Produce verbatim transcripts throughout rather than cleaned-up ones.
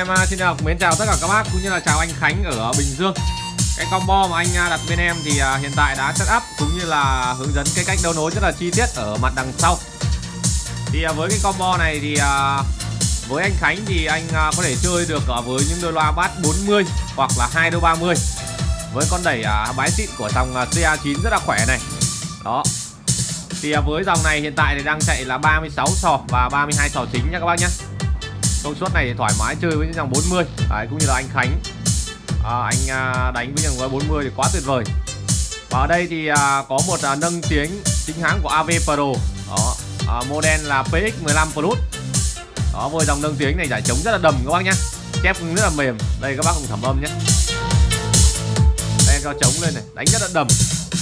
em xin chào mến chào tất cả các bác cũng như là chào anh Khánh ở Bình Dương. Cái combo mà anh đặt bên em thì hiện tại đã set up cũng như là hướng dẫn cái cách đấu nối rất là chi tiết ở mặt đằng sau. Thì với cái combo này thì với anh Khánh thì anh có thể chơi được với những đôi loa bass bốn mươi hoặc là hai đôi ba mươi với con đẩy bái xịn của dòng C A chín rất là khỏe này. Đó. Thì với dòng này hiện tại thì đang chạy là ba mươi sáu sò và ba mươi hai sò chính nha các bác nhé. Công suất này thì thoải mái chơi với những dòng bốn mươi. Đấy, cũng như là anh Khánh à, anh à, đánh với dòng bốn mươi thì quá tuyệt vời. Và ở đây thì à, có một à, nâng tiếng chính hãng của a vê Pro. Đó, à, model là P X mười lăm Plus. Đó, với dòng nâng tiếng này giải trống rất là đầm các bác nhé. Chép rất là mềm. Đây các bác cùng thẩm âm nhé. Đây cho trống lên này, đánh rất là đầm.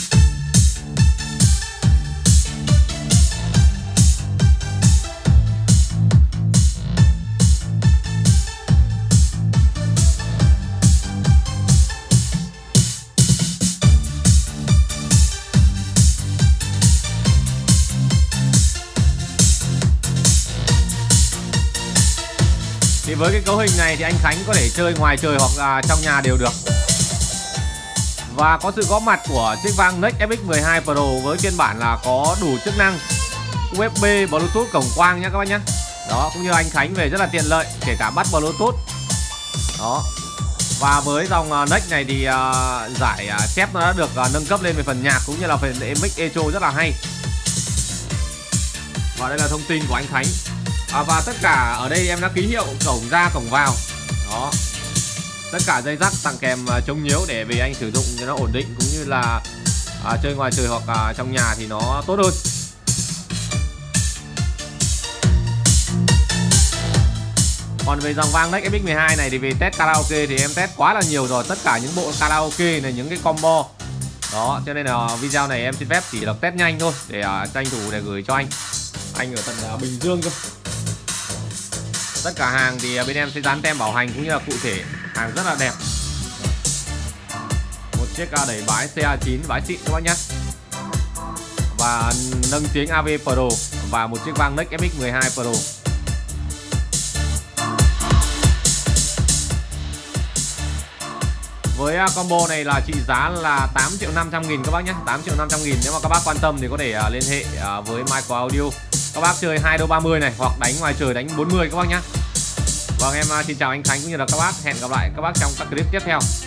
Thì với cái cấu hình này thì anh Khánh có thể chơi ngoài trời hoặc là trong nhà đều được. Và có sự góp mặt của chiếc vang Nex F X mười hai Pro với phiên bản là có đủ chức năng U S B, Bluetooth, cổng quang nhé các bác nhé. Đó, cũng như anh Khánh về rất là tiện lợi, kể cả bắt Bluetooth. Đó. Và với dòng Nex này thì uh, giải uh, chép nó đã được uh, nâng cấp lên về phần nhạc cũng như là phần mix echo rất là hay. Và đây là thông tin của anh Khánh. À, và tất cả ở đây em đã ký hiệu cổng ra cổng vào. Đó. Tất cả dây rắc tặng kèm uh, chống nhiễu để về anh sử dụng cho nó ổn định cũng như là uh, chơi ngoài trời hoặc uh, trong nhà thì nó tốt hơn. Còn về dòng vang Nex F X mười hai này thì về test karaoke thì em test quá là nhiều rồi, tất cả những bộ karaoke này, những cái combo. Đó, cho nên là video này em xin phép chỉ là test nhanh thôi để uh, tranh thủ để gửi cho anh. Anh ở tận uh, Bình Dương cơ. Tất cả hàng thì bên em sẽ dán tem bảo hành cũng như là cụ thể, hàng rất là đẹp. Một chiếc đẩy bái C A chín bái xịn các bác nhé. Và nâng tiếng a vê Pro và một chiếc vang Nex F X mười hai Pro. Với combo này là trị giá là tám triệu năm trăm nghìn các bác nhé. Tám triệu năm trăm nghìn. Nếu mà các bác quan tâm thì có thể liên hệ với Micro Audio. Các bác chơi hai đôi ba mươi này hoặc đánh ngoài trời đánh bốn mươi các bác nhé. Vâng, em xin chào anh Khánh cũng như là các bác. Hẹn gặp lại các bác trong các clip tiếp theo.